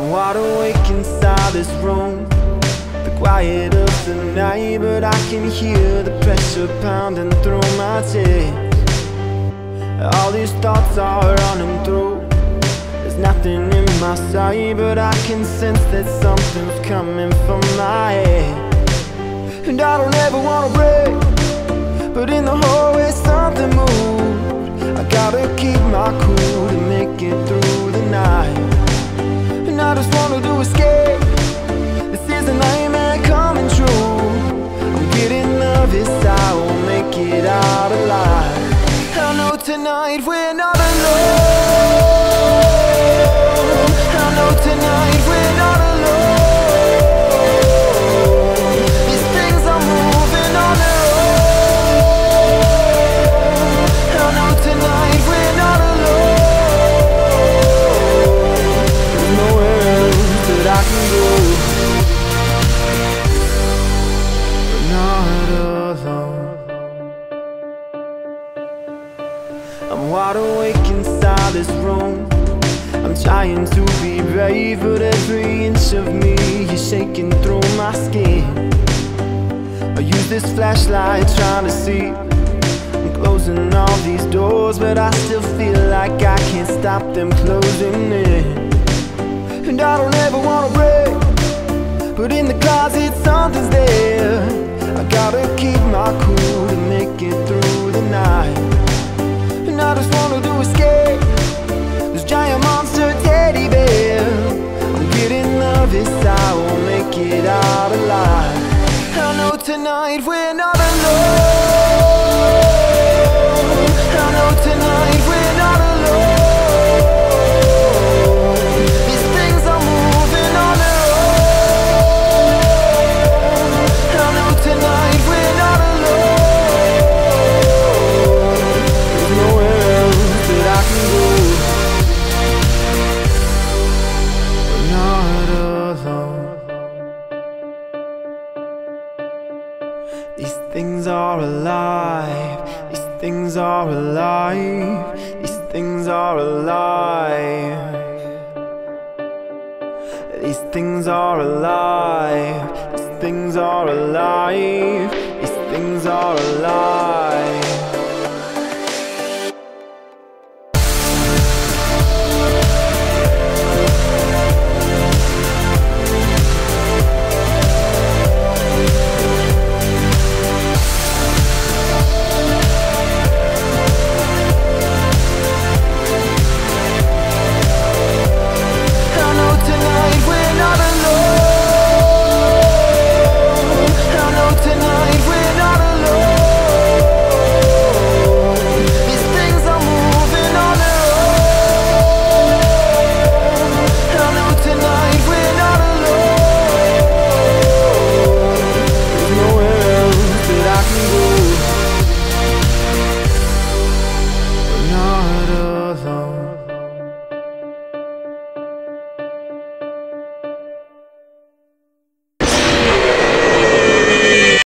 wide awake inside this room, the quiet of the night, but I can hear the pressure pounding through my chest. All these thoughts are running through. There's nothing in my sight, but I can sense that something's coming from my head. And I don't ever wanna break, but in the hallway something moved. I gotta keep my cool to make it through the night. And I just wanted to escape. This is a nightmare coming true. I'm getting nervous, I won't make it out alive. I know tonight we're not alone. I know tonight we're not alone. These things are moving on their own. I know tonight we're not alone. There's nowhere else that I can go. We're not alone. I'm wide awake inside this room. I'm trying to be brave, but every inch of me is shaking through my skin. I use this flashlight trying to see. I'm closing all these doors, but I still feel like I can't stop them closing in. And I don't ever wanna break, but in the closet something's there. I gotta keep my cool to make it through the night. And I just wanted to escape this giant monster teddy bear. I'm getting nervous, I won't make it out alive. I know tonight we're not alone. I know tonight we're not alone. These things are moving on their own. I know tonight we're not alone. There's nowhere else that I can go. We're not alone. These things are alive. These things are alive. These things are alive. These things are alive. These things are alive. These things are alive.